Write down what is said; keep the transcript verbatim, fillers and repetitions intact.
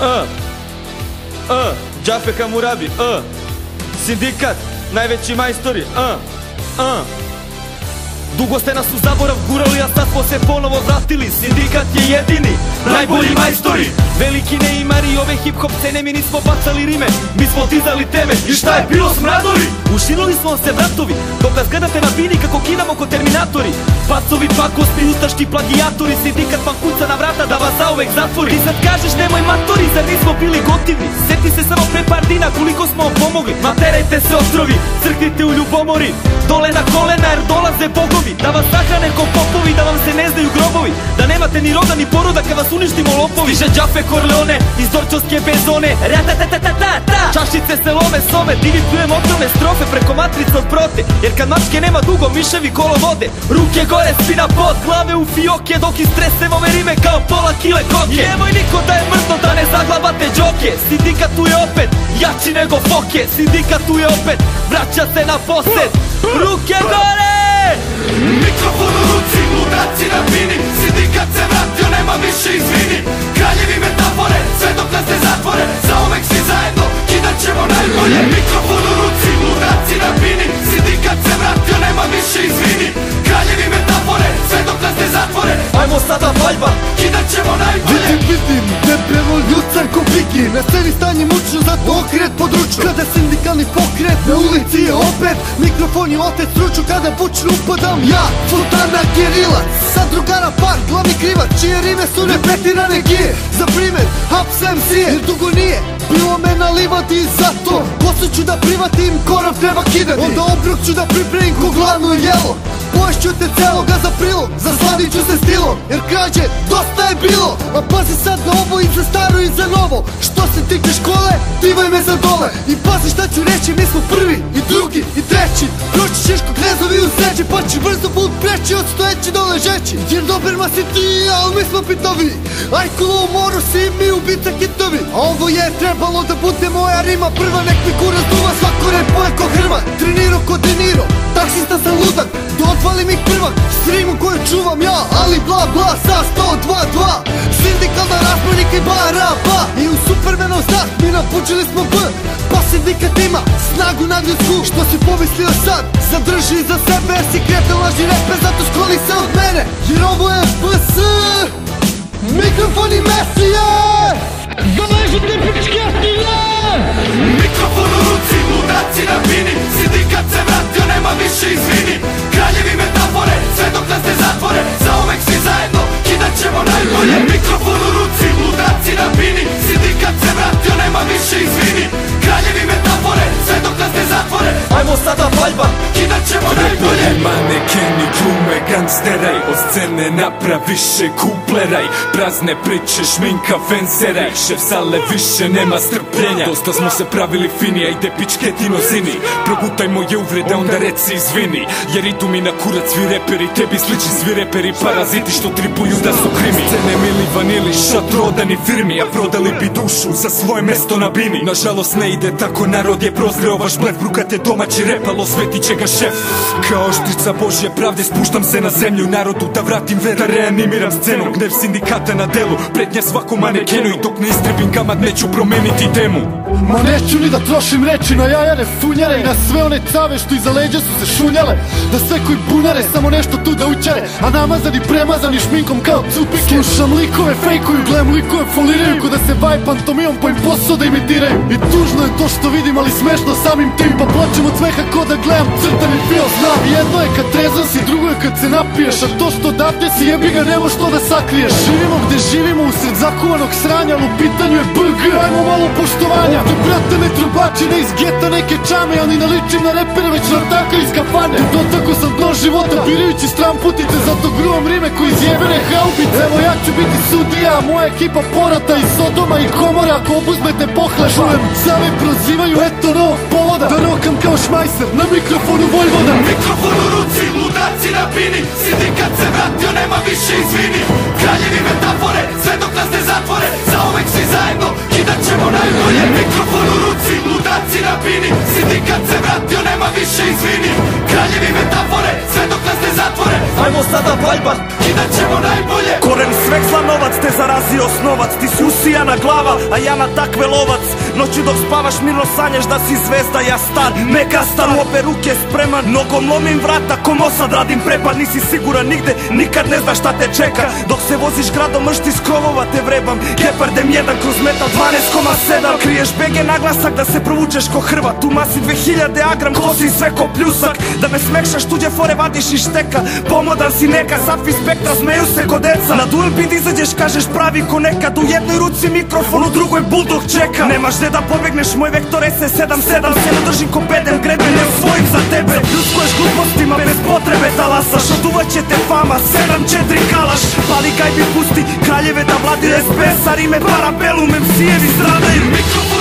Uh, uh, Džafe Hamurabi, uh, sindikat, najveći majstori, uh, uh. Dugo ste nas u zaborav gurali, a sad smo se ponovo vratili. Sindikat je jedini, najbolji majstori. Veliki neimari ove hip-hop scene, mi nismo bacali rime, mi smo dizali teme. I šta je bilo smradovi? Ušinuli smo se vratovi, dok nas gledate na bini kako kinamo ko terminatori. Pacovi, pakosti, ustaški plagijatori. Sindikat vam kuca na vrata da vas zauvek zatvori. Ti sad kažeš nemoj matori, zar nismo bili gotivni? Sjeti se samo pre par dina koliko smo vam pomogli. Materajte se otrovi, crknite u ljubomori, dole na kolena jer dolaze bogovi. Da vas sahrane ko popovi, da vam se ne znaju grobovi, da nemate ni roda ni poroda kad vas uništimo lopovi. Stiže Džafe Korleone iz Dorčovske bezone, ratatatatata, čašice se lome sove, divi plujem otrovne strofe preko matrice od prote. Jer kad mačke nema dugo, miševi kolo vode. Ruke gore, svi na pod, glave u fioke, dok istresem ove rime kao pola kile koke. Nemoj niko da je mrtvo, da ne zaglabate džoke. Sindikat tu je opet, jači nego foke. Sindikat tu je opet, vraća se na posed. Ruke gore! Mikrofon u ruci, ludaci na bini. Sindikat se vratio, nema više izvini. Kraljevi metafore, sve dok nas ne zatvore. Zauvek svi zajedno, kidat ćemo najbolje. Mikrofon u ruci, ludaci na bini. Sindikat se vratio, nema više izvini. Kraljevi metafore, sve dok nas ne zatvore. Ajmo sada valjba, kidat ćemo najbolje. Vidim, vidim, debelo ljucar ko Bigi. Na sceni stanje mučno, zato okret područu. Kada sindikalni pokret na ulici je opet. Mikrofon je otec ruču, kada bučno upadam ja, Fontana Gerilac. Sad drugara par, glavni krivac, čije rime su repetirane gije. Za primjer, Haps em ce je, jer dugo nije bilo me na livadi i zato kosu ću da privatim, korav treba kidati. Onda obrok ću da pripremim ko glavno jelo. Poješću te celoga za prilog, zasladit ću se stilom, jer krađe dosta je bilo. A pazi sad na ovo i za staro i za novo. Što se tiče škole, divaj me za dole. I pazi šta ću reći, mi smo prvi i drugi i treći. Proći Šiško, Knezovi u sreći, pa će brzo put preći od stojeći do ležeći. Jer Doberman si ti, al mi smo pitovi. Ajkulo u moru si mi ubica hitovi. A ovo je trebalo da bude moja rima prva. Nek mi kurac duva, svako repo je ko Hrva. Treniro ko Deniro, taksista sam ludak, da odvalim ih prvak. Streamu koju čuvam ja, ali bla bla sa sto dva dva. Sindikalna razbojnika i baraba. I u Supermanov znak mi napučili smo B. Pa sindikat ima snagu nadljudsku. Što si pomislio sad, zadrži za sebe. Jer si kretan laži repe, zato školi se od mene. Jer ovo je F S Mikrofon i Mesije. Zavežite pičkatije. Mikrofon u ruci, ludaci na bini. Sindikat se vratio, nema više izvini. Kraljevi metafore, sve dok nas ne zatvore. Zauvek svi zajedno, kidat ćemo najbolje. Mikrofon u ruci, ludaci na bini. Sindikat se vratio, nema više izvini. Kraljevi metafore, sve dok nas ne zatvore. ajmo sada valjba, kidat ćemo najbolje. Manekeni glume gangsteraj, od scene napraviše kupleraj. Prazne priče, šminka fenseraj, šef sale više nema strpljenja. Dosta smo se pravili fini, ajde pičketino zini. Progutaj moje uvrede, onda reci izvini. Jer idu mi na kurac svi reperi, tebi sliči svi reperi, paraziti što tripuju da su krimi. Scene mili vanili, šatrodani firmi, a prodali bi dušu za svoje mesto na bini. Nažalost ne ide tako, narod je prozreo vaš blef. Brukate domaći repalo, svetit će ga šef. Kao štrica Božje pravde spuštam se na zemlju narodu da vratim ver, da reanimiram scenu. Gnev sindikata na delu, pretnja svakom manekenu. I dok ne istrebim kamad neću promeniti temu. Ma neću ni da trošim reči na jajare funjare i na sve one cave što iza leđa su se šunjale. Da sve koji bunare samo nešto tu da učare, a namazani premazani šminkom kao cupike. Slušam likove, fejkuju, gledam likove, foliraju ko da se baje pantomijom pa im posao da imitiraju. I tužno je to što vidim, ali smešno samim tim, pa plačem od smeha ko da gledam crtani film. Znam, jedno je kad trezan si, drugo je kad se napiješ, a to što odavde si jebi ga nemo što da sakriješ. Živimo gde živimo usred zakuvanog sranja, ali u pitanju je B G, ajmo malo poštovanja. Tu brate ne trubači, ne iz geta neke čame, ali ne ličim na repere, već na taka iz kafane. Tu dotako sam dno života, birajući stramputice, zato gruvam rime koji izjebene haubice. Evo ja ću biti sudija, moja ekipa porata iz Sodoma i Komora. Ako obuzmete pohleba, čujem sami prozivaju, eto novog povoda, da rokam kao Šmajser na mikrofonu Vojvoda. Mikrofon u ruci, ludaci na bini. Sindikat se vratio, nema više izvini. Kraljevi metafore, sve dok nas ne zatvore. Zauvek svi zajedno, kidat ćemo najbolje. Mikrofon u ruci, ludaci na bini. Sindikat se vratio, nema više izvini. Kraljevi metafore, sve dok nas ne zatvore. ajmo sada valjba, kidat ćemo najbolje. koren sveg zla novac te zarazio osnovac. Ti si usijana glava, a ja na takve lovac. Noću dok spavaš mirno sanjaš da si zvezda, ja star Megastar, u obe ruke spreman. Nogom lomim vrata, ko Mosad radim prepad. Nisi siguran nigde, nikad ne znaš šta te čeka. Dok se voziš gradom mršti s krovova te vrebam. Gepardem jedan kroz metal dvanaest koma sedam. Kriješ be ge naglasak da se provučeš ko Hrvat. Tu masi dve hiljade agram, kosi sve ko pljusak. Da me smekšaš, tuđe fore vadiš iz šteka. Pomodan si neka, Safi Spektra, smeju se ko deca. Na duel beat izađeš, kažeš pravi ko nekad. U jednoj ruci mikrofon, u drugoj bulldog čeka. Nemaš gde da pobegneš, moj vektor S sedam sedam. Se ne držim ko bedem, grebe ne usvojim za tebe. Ljuskuješ glupostima bez potrebe da lasaš. Oduvaće te fama, sedam četiri kalaš. Pali gajbi pusti, kraljeve da vladi S B S, a rime parabellum, em si-evi stradaju.